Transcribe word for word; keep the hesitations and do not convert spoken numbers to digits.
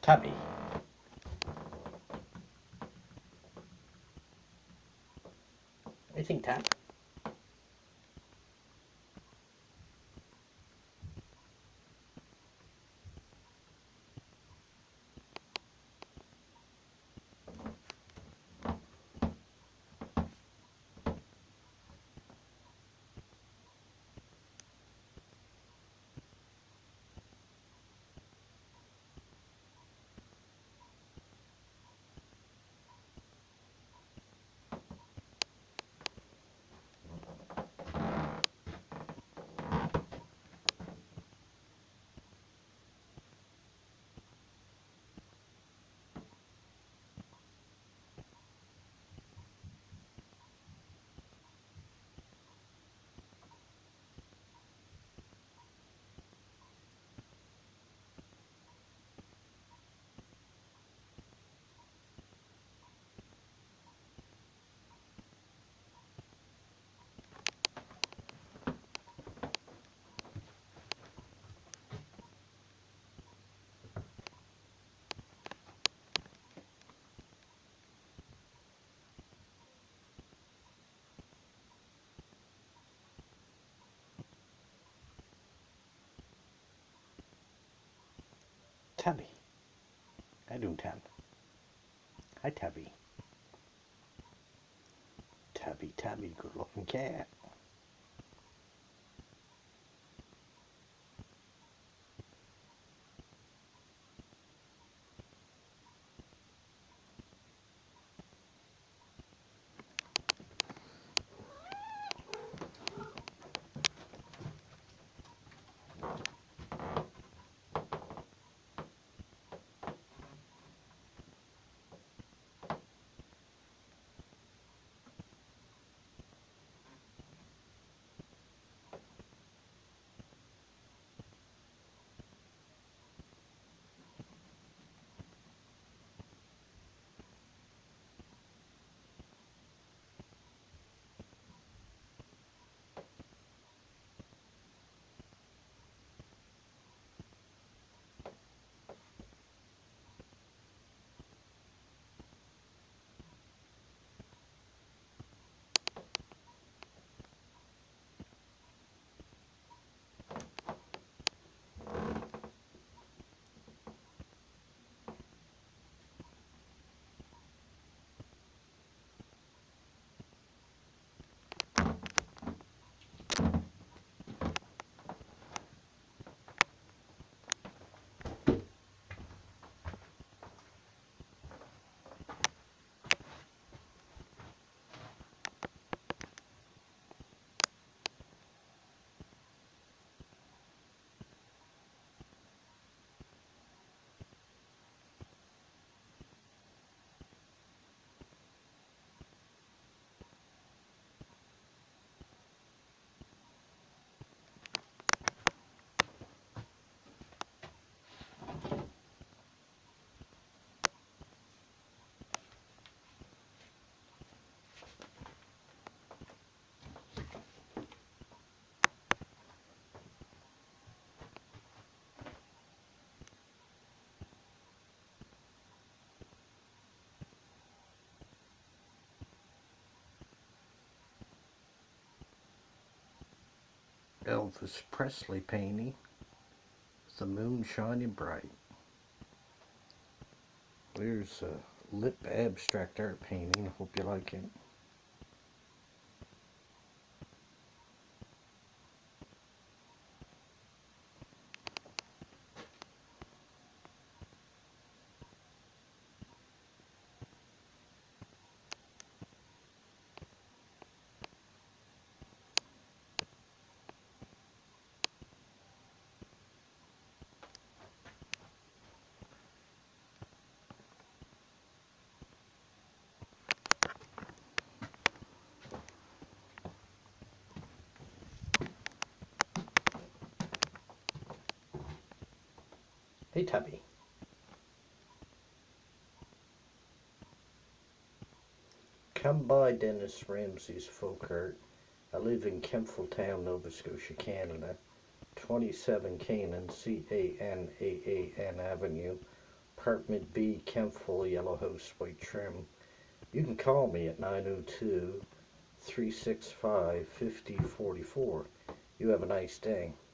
Tabby. I think Tab. Tabby. How doing, Tab? Hi, Tabby. Tabby, Tabby, good looking cat. Elvis Presley painting. The moon shining bright. There's a lip abstract art painting. Hope you like it. Hey, Tubby. Come by Dennis Ramsay's folk art. I live in Kempfletown, Nova Scotia, Canada. twenty-seven Canaan, C A N A A N Avenue, Apartment B, Kempful, yellow house, white trim. You can call me at nine oh two, three six five, five oh four four. You have a nice day.